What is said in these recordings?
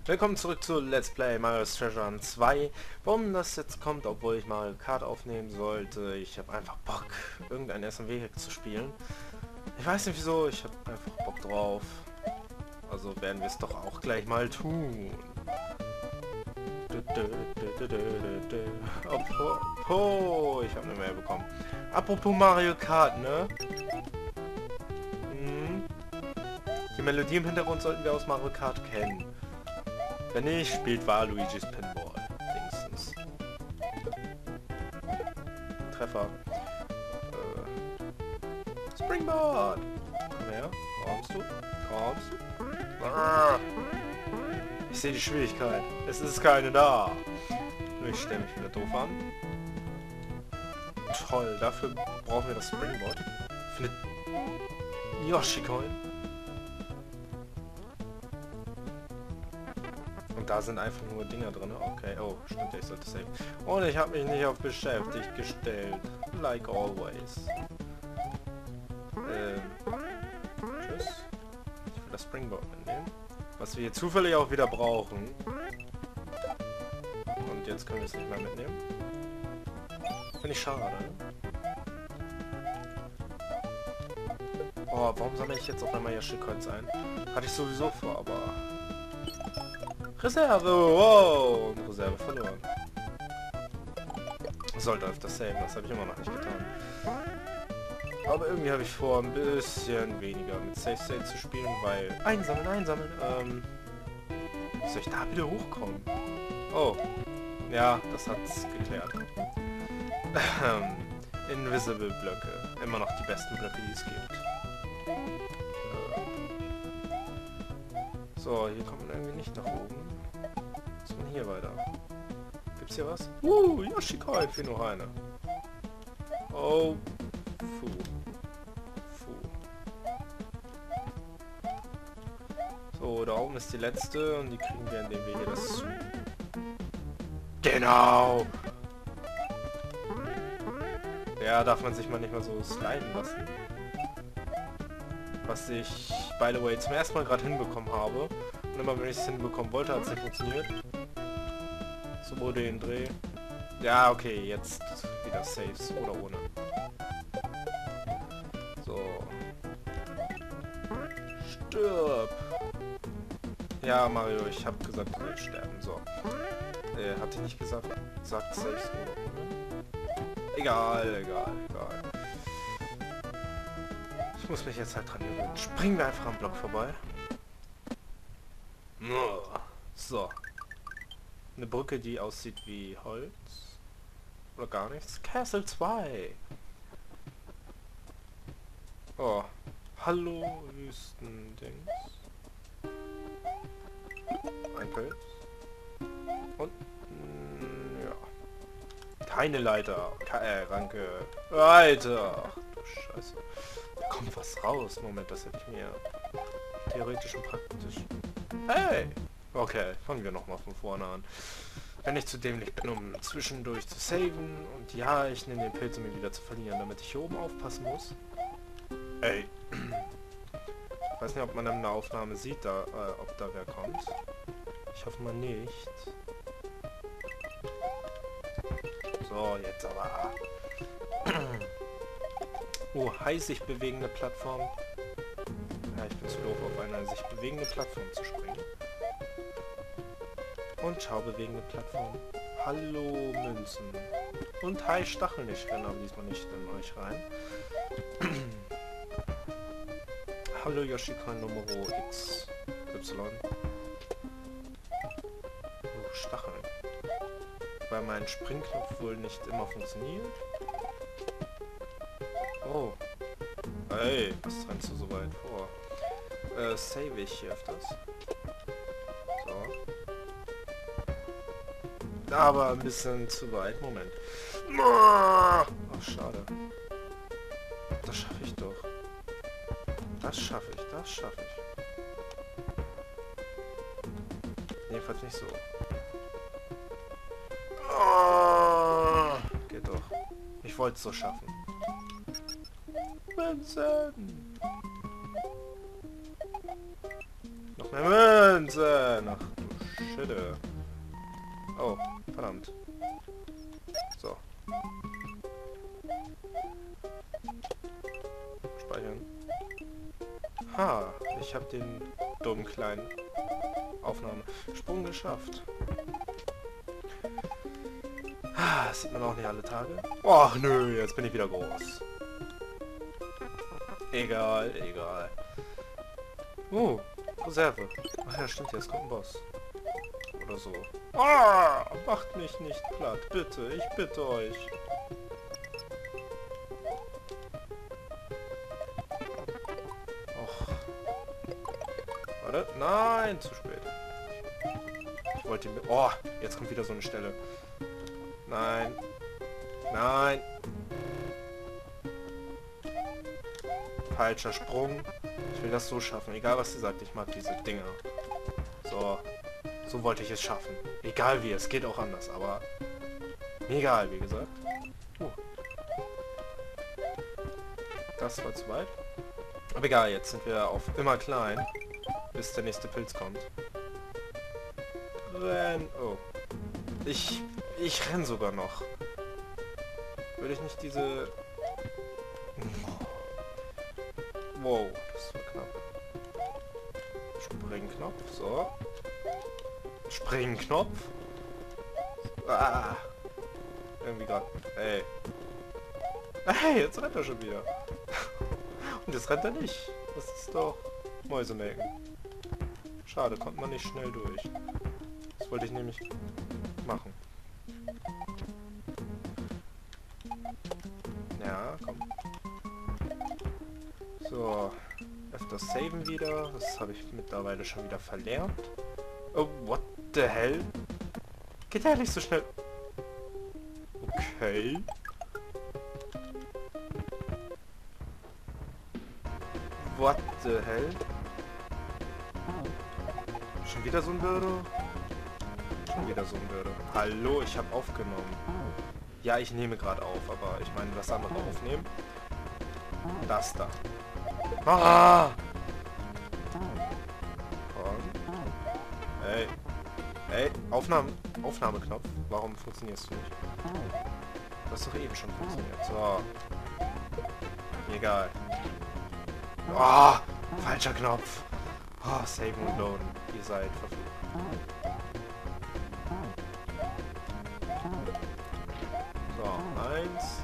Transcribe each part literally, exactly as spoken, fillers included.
Willkommen zurück zu Let's Play Mario's Treasure Hunt zwei. Warum das jetzt kommt, obwohl ich mal Kart aufnehmen sollte, ich habe einfach Bock, irgendein S M W zu spielen. Ich weiß nicht wieso, ich habe einfach Bock drauf. Also werden wir es doch auch gleich mal tun. Apropos, ich habe eine Mail bekommen. Apropos Mario Kart, ne? Hm. Die Melodie im Hintergrund sollten wir aus Mario Kart kennen. Wenn nicht, spielt war Luigi's Pinball. Wenigstens. Treffer. Äh. Springboard! Komm her. Kommst du? Kommst du? Ah. Ich sehe die Schwierigkeit. Es ist keine da. Ich stelle mich wieder doof an. Toll, dafür brauchen wir das Springboard. Für eine Yoshi-Coin. Und da sind einfach nur Dinger drin. Okay, oh, stimmt, ich sollte safe. Und ich habe mich nicht auf beschäftigt gestellt. Like always. Ähm. Tschüss. Ich will das Springboard mitnehmen. Was wir hier zufällig auch wieder brauchen. Und jetzt können wir es nicht mehr mitnehmen. Finde ich schade. Oh, warum sammle ich jetzt auf einmal Yoshi-Coins ein? Hatte ich sowieso vor, aber... Reserve! Wow! Und Reserve verloren. Sollte öfter saven, das habe ich immer noch nicht getan. Aber irgendwie habe ich vor, ein bisschen weniger mit Safe State zu spielen, weil... Einsammeln, einsammeln! Ähm... Wie soll ich da wieder hochkommen? Oh. Ja, das hat's geklärt. Ähm... Invisible Blöcke. Immer noch die besten Blöcke, die es gibt. So, hier kommt man irgendwie nicht nach oben. Was ist man hier weiter? Gibt's hier was? Uh, Yoshi-Coin für noch eine. Oh. Puh. Puh. So, da oben ist die letzte und die kriegen wir, indem wir hier das zu. Genau! Ja, darf man sich mal nicht mal so sliden lassen. Was ich, by the way, zum ersten Mal gerade hinbekommen habe. Und immer wenn ich es hinbekommen wollte, hat es nicht funktioniert. So wurde den Dreh. Ja, okay, jetzt wieder Saves oder ohne. So. Stirb! Ja, Mario, ich habe gesagt, du willst sterben. So. Äh, hat ich nicht gesagt, sagt Saves oder ohne? Egal, egal, egal. Ich muss mich jetzt halt dran gewöhnen. Springen wir einfach am Block vorbei. So. Eine Brücke, die aussieht wie Holz. Oder gar nichts. Castle zwei. Oh. Hallo, Wüstendings. Ein Pilz. Und, mh, ja. Keine Leiter. Ke äh, Ranke. Alter. Ach du Scheiße. Da kommt was raus. Moment, das hätte ich mir theoretisch und praktisch... Hey! Okay, fangen wir nochmal von vorne an. Wenn ich zu dämlich bin, um zwischendurch zu saven, und ja, ich nehme den Pilz, um ihn wieder zu verlieren, damit ich hier oben aufpassen muss. Ey! Ich weiß nicht, ob man in der Aufnahme sieht, da, äh, ob da wer kommt. Ich hoffe mal nicht. So, jetzt aber... Oh, heiß sich bewegende Plattform. Ja, ich bin zu doof, auf eine sich bewegende Plattform zu springen. Und schau, bewegende Plattform. Hallo, Münzen. Und hi, Stacheln. Ich renne aber diesmal nicht in euch rein. Hallo, Yoshi-Coin Nummer X. Y. Oh, Stacheln. Weil mein Springknopf wohl nicht immer funktioniert. Oh. Ey, was rennst du so weit vor? Äh, save ich hier öfters. So. Aber ein bisschen zu weit. Moment. Oh, schade. Das schaffe ich doch. Das schaffe ich, das schaffe ich. Jedenfalls nicht so. Oh, geht doch. Ich wollte es so schaffen. Münzen! Noch mehr Münzen! Ach du Schütte. Oh, verdammt. So. Speichern. Ha, ich habe den dummen kleinen Aufnahme Sprung geschafft. Ah, das sieht man auch nicht alle Tage. Ach nö, jetzt bin ich wieder groß. Egal, egal. Oh, Reserve. Ach ja, stimmt, jetzt kommt ein Boss. Oder so. Ah, macht mich nicht platt, bitte, ich bitte euch. Och. Warte, nein, zu spät. Ich wollte ihn... Oh, jetzt kommt wieder so eine Stelle. Nein. Nein. Falscher Sprung. Ich will das so schaffen. Egal was sie sagt, ich mag diese Dinger. So. So wollte ich es schaffen. Egal wie, es geht auch anders, aber... Mir egal, wie gesagt. Uh. Das war zu weit. Aber egal, jetzt sind wir auf immer klein. Bis der nächste Pilz kommt. Renn... Oh. Ich... Ich renn sogar noch. Würde ich nicht diese... Wow, das war knapp. Springknopf, so. Springknopf. Ah. Irgendwie gerade. Ey. Hey, jetzt rennt er schon wieder. Und jetzt rennt er nicht. Das ist doch Mäusemelken. Schade, kommt man nicht schnell durch. Das wollte ich nämlich machen. Ja, komm. So. Öfter saven wieder. Das habe ich mittlerweile schon wieder verlernt. Oh, what the hell? Geht ja nicht so schnell. Okay. What the hell? Schon wieder so ein Birdo? Schon wieder so ein Birdo. Hallo, ich habe aufgenommen. Ja, ich nehme gerade auf, aber ich meine, das andere aufnehmen. Das da. Ah! Komm. Ey. Ey, Aufnahme, Aufnahmeknopf. Warum funktionierst du nicht? Du hast doch eben schon funktioniert. So. Egal. Ah! Falscher Knopf. Ah, save und loaden. Ihr seid verflucht. So, eins.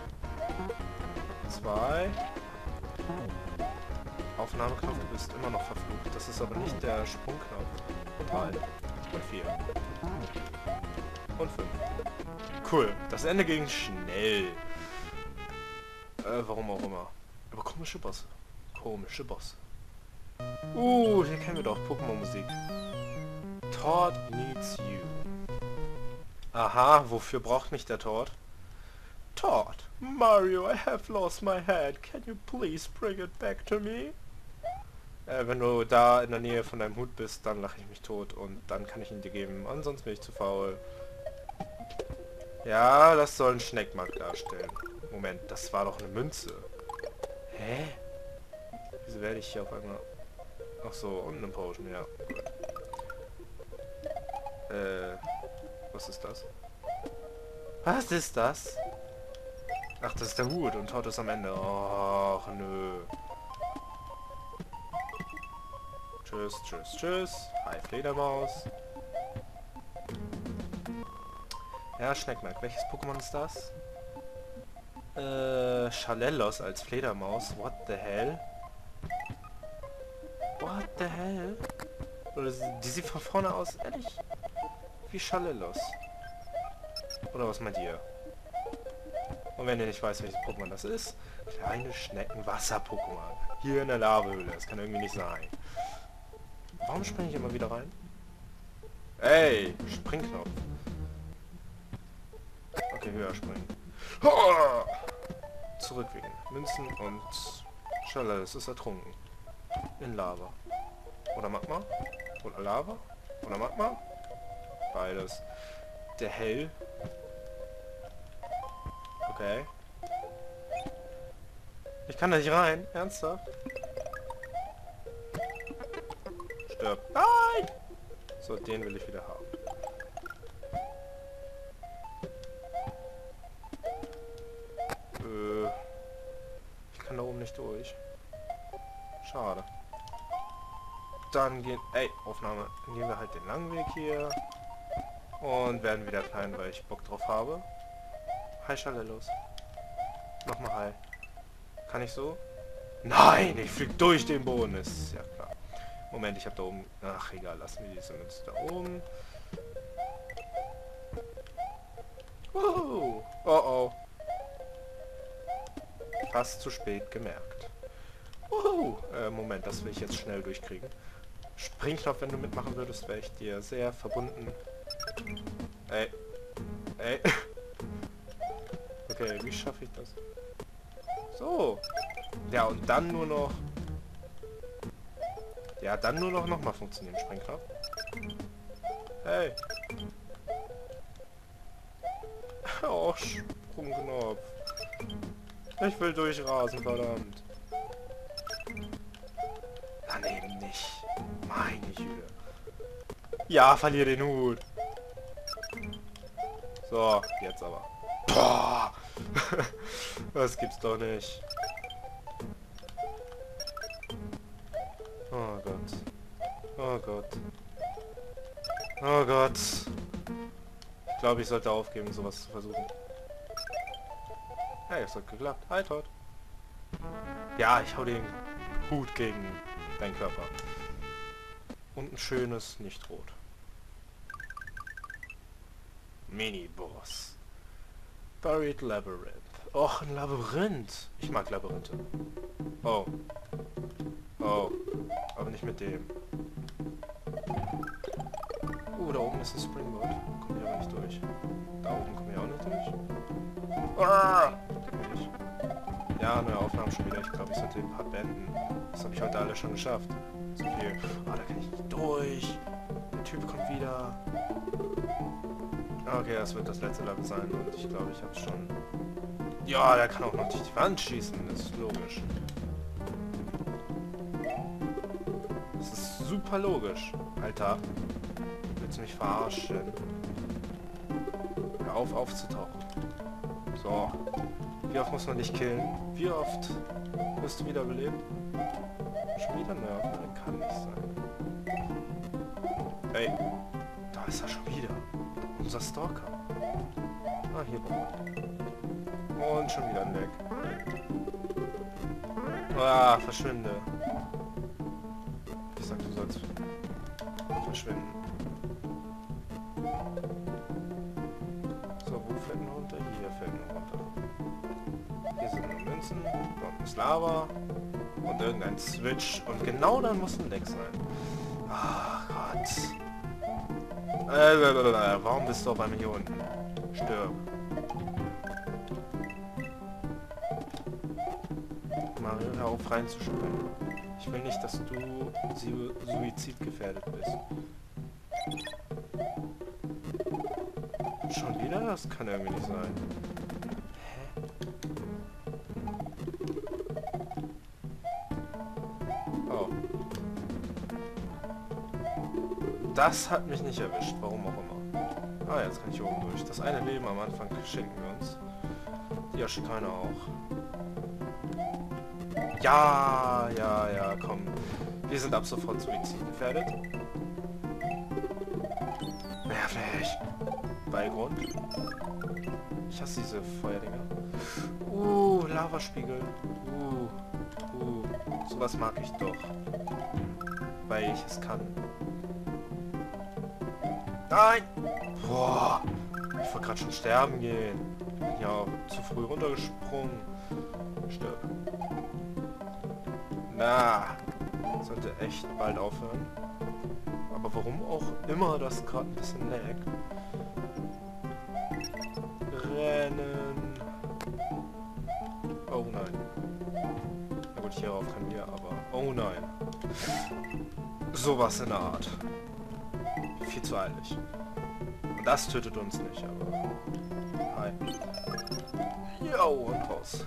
Zwei. Aufnahmeknopf, du bist immer noch verflucht. Das ist aber nicht der Sprungknopf. Und drei. Und vier. Und fünf. Cool. Das Ende ging schnell. Äh, warum auch immer. Aber komische Bosse. Komische Bosse. Uh, hier kennen wir doch Pokémon-Musik. Todd needs you. Aha, wofür braucht mich der Todd? Todd, Mario, I have lost my head. Can you please bring it back to me? Äh, wenn du da in der Nähe von deinem Hut bist, dann lache ich mich tot und dann kann ich ihn dir geben. Ansonsten bin ich zu faul. Ja, das soll ein Schneckmark darstellen. Moment, das war doch eine Münze. Hä? Wieso werde ich hier auf einmal... Ach so, und eine Potion, ja. Gut. Äh, was ist das? Was ist das? Ach, das ist der Hut und Todd ist am Ende. Och, nö. Tschüss, tschüss, tschüss. Hi, Fledermaus. Ja, Schneckmark. Welches Pokémon ist das? Äh, Schalellos als Fledermaus. What the hell? What the hell? Oder sie- die sieht von vorne aus, ehrlich? Wie Schalellos. Oder was meint ihr? Und wenn ihr nicht weißt, welches Pokémon das ist, kleine Schnecken Wasser-Pokémon. Hier in der Lavahöhle. Das kann irgendwie nicht sein. Warum springe ich immer wieder rein? Ey, Springknopf. Okay, höher springen. Hoa! Zurückwinken. Münzen und Schalellos ist ertrunken. In Lava. Oder Magma? Oder Lava? Oder Magma? Beides. Der Hell. Okay. Ich kann da nicht rein. Ernsthaft? Stirb. Nein! So, den will ich wieder haben. Äh, ich kann da oben nicht durch. Schade. Dann gehen... Ey, Aufnahme. Dann gehen wir halt den langen Weg hier. Und werden wieder klein, weil ich Bock drauf habe. Hi, Schalellos. Nochmal hi. Kann ich so? Nein, ich flieg durch den Boden. Ist ja klar. Moment, ich habe da oben... Ach, egal. Lassen wir diese Münze da oben. Oh, oh, oh. Fast zu spät gemerkt. Oh, äh, Moment, das will ich jetzt schnell durchkriegen. Springknopf, wenn du mitmachen würdest, wäre ich dir sehr verbunden. Ey. Ey. Okay, wie schaffe ich das? So. Ja, und dann nur noch... Ja, dann nur noch nochmal funktionieren, Springknopf. Hey. Oh, Sprungknopf. Ich will durchrasen, verdammt. Daneben nicht. Meine Güte. Ja, verliere den Hut. So, jetzt aber. Boah. Das gibt's doch nicht. Oh Gott. Oh Gott. Oh Gott. Ich glaube, ich sollte aufgeben, sowas zu versuchen. Hey, es hat geklappt. Hi, Todd. Ja, ich hau den Hut gegen deinen Körper. Und ein schönes Nicht-Rot. Mini-Boss. Buried Labyrinth. Och, ein Labyrinth. Ich mag Labyrinthe. Oh. Oh. Aber nicht mit dem. Uh, da oben ist ein Springboard. Kommen wir aber nicht durch. Da oben kommen wir auch nicht durch. Ah! Ja, neue Aufnahmen schon wieder. Ich glaube, ich sollte den Part beenden. Das habe ich heute alle schon geschafft. So viel. Ah, da kann ich nicht durch. Der Typ kommt wieder. Okay, das wird das letzte Level sein und ich glaube, ich habe es schon... Ja, der kann auch noch durch die Wand schießen. Das ist logisch. Das ist super logisch. Alter. Willst du mich verarschen? Hör auf, aufzutauchen. So. Wie oft muss man dich killen? Wie oft wirst du wiederbelebt? Schon wieder nerven? Das kann nicht sein. Ey, da ist er schon wieder. Unser Stalker. Ah, hier war. Und schon wieder ein Leck. Ah, verschwinde. Ich sag, du sollst verschwinden. So, wo fällt denn runter? Hier fällt nur runter. Hier sind nur Münzen, dort ist Lava und irgendein Switch und genau dann muss ein Deck sein. Ach Gott. Äh, warum bist du bei mir hier unten? Stirb. Mario, hör auf reinzuspringen. Ich will nicht, dass du su suizidgefährdet bist. Schon wieder? Das kann irgendwie nicht sein. Oh. Das hat mich nicht erwischt, warum auch immer. Ah, jetzt kann ich oben durch. Das eine Leben am Anfang schenken wir uns. Die Yoshikane auch. Ja, ja, ja, komm. Wir sind ab sofort suizidgefährdet. Nervig. Beigrund. Ich hasse diese Feuerdinger. Uh, Lavaspiegel. Uh, uh. Sowas mag ich doch. Weil ich es kann. Nein! Boah! Ich wollte gerade schon sterben gehen. Bin ja zu früh runtergesprungen. Stirb. Na, sollte echt bald aufhören. Aber warum auch immer das gerade ein bisschen laggt. Rennen. Oh nein. Na gut, hierauf kann wir, aber... Oh nein. Sowas in der Art. Viel zu eilig. Und das tötet uns nicht, aber... Hi. Jo, und raus.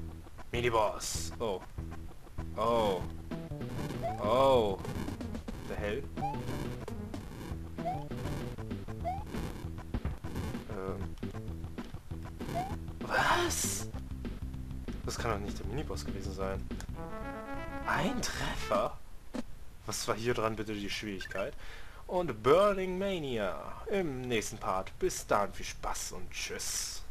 Miniboss. Oh. Oh. Oh. the hell? Ähm. Was? Das kann doch nicht der Miniboss gewesen sein. Ein Treffer? Was war hier dran bitte die Schwierigkeit? Und Burning Mania im nächsten Part. Bis dann, viel Spaß und tschüss.